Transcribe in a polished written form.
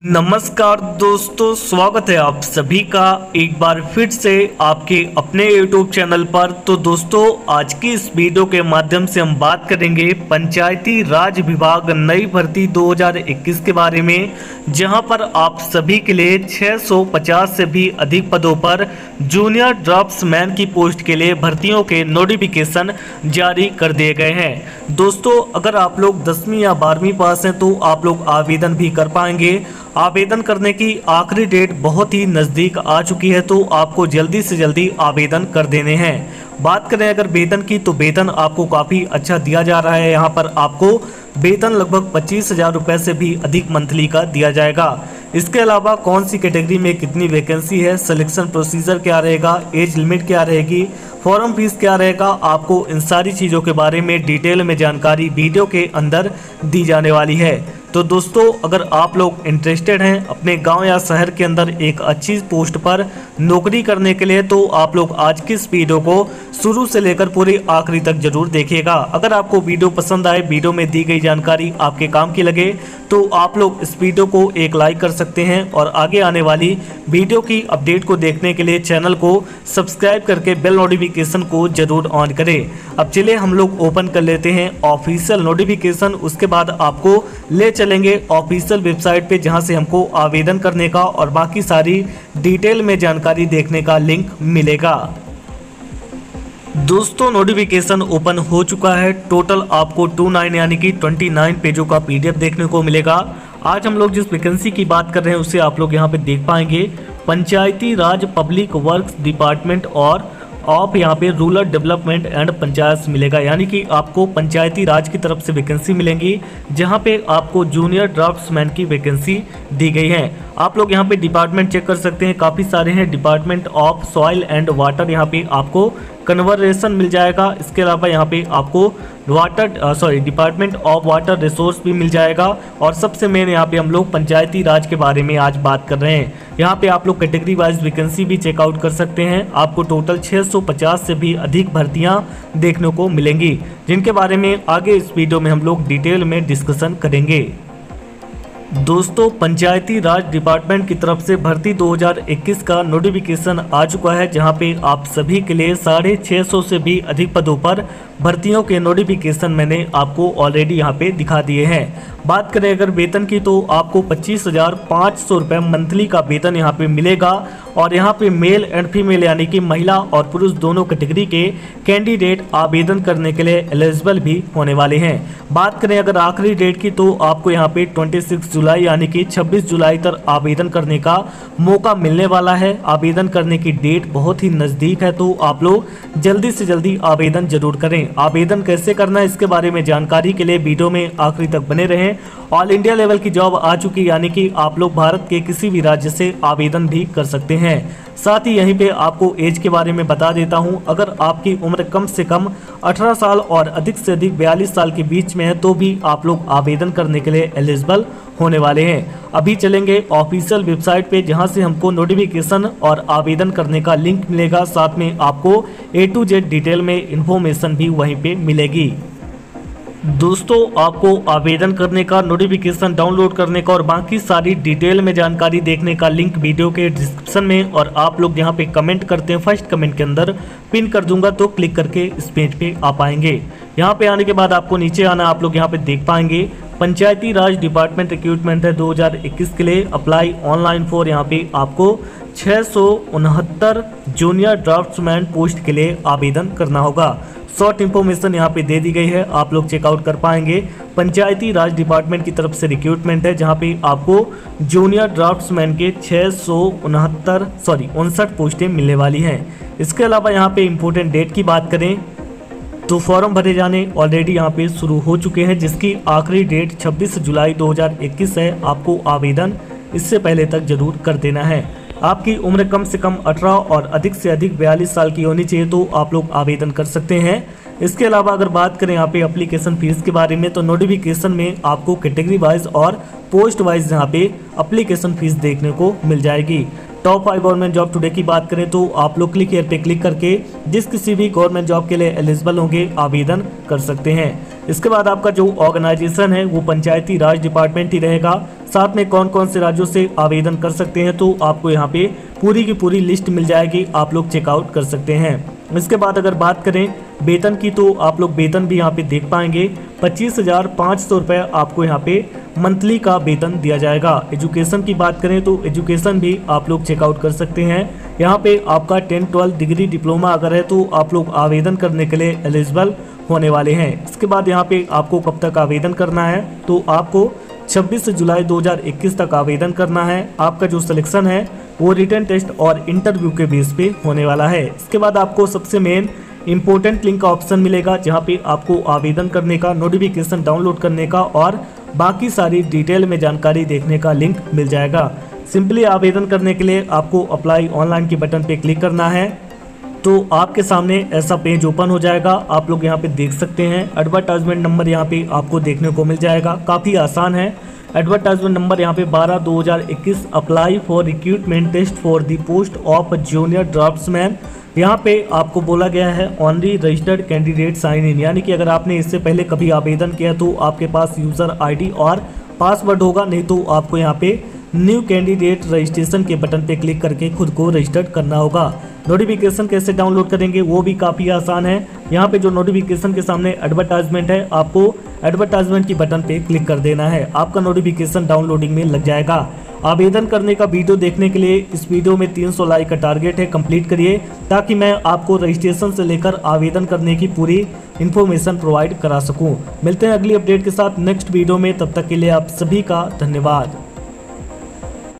नमस्कार दोस्तों, स्वागत है आप सभी का एक बार फिर से आपके अपने YouTube चैनल पर। तो दोस्तों, आज की इस वीडियो के माध्यम से हम बात करेंगे पंचायती राज विभाग नई भर्ती 2021 के बारे में, जहां पर आप सभी के लिए 650 से भी अधिक पदों पर जूनियर ड्राफ्ट्समैन की पोस्ट के लिए भर्तियों के नोटिफिकेशन जारी कर दिए गए हैं। दोस्तों, अगर आप लोग 10वीं या 12वीं पास हैं तो आप लोग आवेदन भी कर पाएंगे। आवेदन करने की आखिरी डेट बहुत ही नज़दीक आ चुकी है, तो आपको जल्दी से जल्दी आवेदन कर देने हैं। बात करें अगर वेतन की, तो वेतन आपको काफ़ी अच्छा दिया जा रहा है। यहाँ पर आपको वेतन लगभग 25,000 रुपये से भी अधिक मंथली का दिया जाएगा। इसके अलावा कौन सी कैटेगरी में कितनी वैकेंसी है, सिलेक्शन प्रोसीजर क्या रहेगा, एज लिमिट क्या रहेगी, फॉर्म फीस क्या रहेगा, आपको इन सारी चीज़ों के बारे में डिटेल में जानकारी वीडियो के अंदर दी जाने वाली है। तो दोस्तों, अगर आप लोग इंटरेस्टेड हैं अपने गांव या शहर के अंदर एक अच्छी पोस्ट पर नौकरी करने के लिए, तो आप लोग आज की इस वीडियो को शुरू से लेकर पूरी आखिरी तक जरूर देखिएगा। अगर आपको वीडियो पसंद आए, वीडियो में दी गई जानकारी आपके काम की लगे, तो आप लोग इस वीडियो को एक लाइक कर सकते हैं और आगे आने वाली वीडियो की अपडेट को देखने के लिए चैनल को सब्सक्राइब करके बेल नोटिफिकेशन को जरूर ऑन करें। अब चलिए हम लोग ओपन कर लेते हैं ऑफिशियल नोटिफिकेशन। उसके बाद आपको ले चलेंगे ऑफिशियल वेबसाइट पे, जहां से हमको आवेदन करने का और बाकी सारी डिटेल में जानकारी देखने का लिंक मिलेगा। दोस्तों, नोटिफिकेशन ओपन हो चुका है। टोटल आपको 29 यानी कि 29 पेजों का PDF देखने को मिलेगा। आज हम लोग जिस वैकेंसी की बात कर रहे हैं उसे आप लोग यहाँ पे देख पाएंगे। Panchayati Raj public works department और आप यहाँ पे रूरल डेवलपमेंट एंड पंचायत मिलेगा, यानी कि आपको पंचायती राज की तरफ से वैकेंसी मिलेंगी, जहाँ पे आपको जूनियर ड्राफ्ट्समैन की वैकेंसी दी गई है। आप लोग यहाँ पे डिपार्टमेंट चेक कर सकते हैं, काफ़ी सारे हैं। Department of soil and water, यहाँ पे आपको कन्वर्सेशन मिल जाएगा। इसके अलावा यहाँ पे आपको डिपार्टमेंट ऑफ वाटर रिसोर्स भी मिल जाएगा। और सबसे मेन यहाँ पे हम लोग पंचायती राज के बारे में आज बात कर रहे हैं। यहाँ पे आप लोग कैटेगरी वाइज वैकेंसी भी चेकआउट कर सकते हैं। आपको टोटल 650 से भी अधिक भर्तियां देखने को मिलेंगी, जिनके बारे में आगे इस वीडियो में हम लोग डिटेल में डिस्कशन करेंगे। दोस्तों, पंचायती राज डिपार्टमेंट की तरफ से भर्ती 2021 का नोटिफिकेशन आ चुका है, जहां पे आप सभी के लिए 650 से भी अधिक पदों पर भर्तियों के नोटिफिकेशन मैंने आपको ऑलरेडी यहां पे दिखा दिए हैं। बात करें अगर वेतन की, तो आपको 25,500 रुपये मंथली का वेतन यहां पे मिलेगा। और यहां पे मेल एंड फीमेल यानी कि महिला और पुरुष दोनों कैटेगरी के कैंडिडेट आवेदन करने के लिए एलिजिबल भी होने वाले हैं। बात करें अगर आखिरी डेट की, तो आपको यहाँ पे 26 जुलाई यानी कि 26 जुलाई तक आवेदन करने का मौका मिलने वाला है। आवेदन करने की डेट बहुत ही नज़दीक है, तो आप लोग जल्दी से जल्दी आवेदन जरूर करें। आवेदन कैसे करना है इसके बारे में जानकारी के लिए वीडियो में आखिरी तक बने रहें। ऑल इंडिया लेवल की जॉब आ चुकी, यानी कि आप लोग भारत के किसी भी राज्य से आवेदन भी कर सकते हैं। साथ ही यहीं पे आपको एज के बारे में बता देता हूं। अगर आपकी उम्र कम से कम 18 साल और अधिक से अधिक 42 साल के बीच में है, तो भी आप लोग आवेदन करने के लिए एलिजिबल होने वाले हैं। अभी चलेंगे ऑफिशियल वेबसाइट पे, जहां से हमको नोटिफिकेशन और आवेदन करने का लिंक मिलेगा। साथ में आपको A to Z डिटेल में इंफॉर्मेशन भी वहीं पे मिलेगी। दोस्तों, आपको आवेदन करने का, नोटिफिकेशन डाउनलोड करने का और बाकी सारी डिटेल में जानकारी देखने का लिंक वीडियो के डिस्क्रिप्शन में, और आप लोग यहाँ पे कमेंट करते हैं फर्स्ट कमेंट के अंदर पिन कर दूंगा, तो क्लिक करके इस पेज पे आ पाएंगे। यहाँ पे आने के बाद आपको नीचे आना, आप लोग यहाँ पे देख पाएंगे पंचायती राज डिपार्टमेंट रिक्रूटमेंट है 2021 के लिए। अप्लाई ऑनलाइन फॉर, यहाँ पे आपको 669 जूनियर ड्राफ्ट्समैन पोस्ट के लिए आवेदन करना होगा। शॉर्ट इंफॉर्मेशन यहाँ पे दे दी गई है, आप लोग चेकआउट कर पाएंगे। पंचायती राज डिपार्टमेंट की तरफ से रिक्रूटमेंट है, जहाँ पे आपको जूनियर ड्राफ्ट्समैन के 659 पोस्टें मिलने वाली हैं। इसके अलावा यहाँ पे इम्पोर्टेंट डेट की बात करें, तो फॉर्म भरे जाने ऑलरेडी यहाँ पे शुरू हो चुके हैं, जिसकी आखिरी डेट 26 जुलाई 2021 है। आपको आवेदन इससे पहले तक जरूर कर देना है। आपकी उम्र कम से कम 18 और अधिक से अधिक 42 साल की होनी चाहिए, तो आप लोग आवेदन कर सकते हैं। इसके अलावा अगर बात करें यहाँ पे एप्लीकेशन फीस के बारे में, तो नोटिफिकेशन में आपको कैटेगरी वाइज और पोस्ट वाइज यहाँ पे एप्लीकेशन फीस देखने को मिल जाएगी। टॉप 5 गवर्नमेंट जॉब टुडे की बात करें, तो आप लोग क्लिक हियर पे क्लिक करके जिस किसी भी गवर्नमेंट जॉब के लिए एलिजिबल होंगे आवेदन कर सकते हैं। इसके बाद आपका जो ऑर्गेनाइजेशन है वो पंचायती राज डिपार्टमेंट ही रहेगा। साथ में कौन कौन से राज्यों से आवेदन कर सकते हैं, तो आपको यहाँ पे पूरी की पूरी लिस्ट मिल जाएगी, आप लोग चेकआउट कर सकते हैं। इसके बाद अगर बात करें वेतन की, तो आप लोग वेतन भी यहाँ पे देख पाएंगे। 25,500 रुपये आपको यहाँ पे मंथली का वेतन दिया जाएगा। एजुकेशन की बात करें तो एजुकेशन भी आप लोग चेकआउट कर सकते हैं। यहाँ पे आपका 10-12 डिग्री डिप्लोमा अगर है तो आप लोग आवेदन करने के लिए एलिजिबल होने वाले हैं। इसके बाद यहाँ पे आपको कब तक आवेदन करना है, तो आपको 26 जुलाई 2021 तक आवेदन करना है। आपका जो सिलेक्शन है वो रिटन टेस्ट और इंटरव्यू के बेस पे होने वाला है। इसके बाद आपको सबसे मेन इंपॉर्टेंट लिंक का ऑप्शन मिलेगा, जहाँ पे आपको आवेदन करने का, नोटिफिकेशन डाउनलोड करने का और बाकी सारी डिटेल में जानकारी देखने का लिंक मिल जाएगा। सिंपली आवेदन करने के लिए आपको अप्लाई ऑनलाइन के बटन पे क्लिक करना है, तो आपके सामने ऐसा पेज ओपन हो जाएगा। आप लोग यहाँ पे देख सकते हैं एडवर्टाइजमेंट नंबर यहाँ पे आपको देखने को मिल जाएगा। काफ़ी आसान है। एडवर्टाइजमेंट नंबर यहाँ पे 12/2021 apply for recruitment test for the post of junior draftsman. यहाँ पे आपको बोला गया है only registered candidate sign in, यानी कि अगर आपने इससे पहले कभी आवेदन किया तो आपके पास यूज़र आईडी और पासवर्ड होगा, नहीं तो आपको यहाँ पे न्यू कैंडिडेट रजिस्ट्रेशन के बटन पे क्लिक करके खुद को रजिस्टर्ड करना होगा। नोटिफिकेशन कैसे डाउनलोड करेंगे वो भी काफ़ी आसान है। यहाँ पे जो नोटिफिकेशन के सामने एडवर्टाइजमेंट है, आपको एडवर्टाइजमेंट की बटन पे क्लिक कर देना है, आपका नोटिफिकेशन डाउनलोडिंग में लग जाएगा। आवेदन करने का वीडियो देखने के लिए इस वीडियो में 300 लाइक का टारगेट है, कंप्लीट करिए ताकि मैं आपको रजिस्ट्रेशन से लेकर आवेदन करने की पूरी इन्फॉर्मेशन प्रोवाइड करा सकूं। मिलते हैं अगली अपडेट के साथ नेक्स्ट वीडियो में, तब तक के लिए आप सभी का धन्यवाद।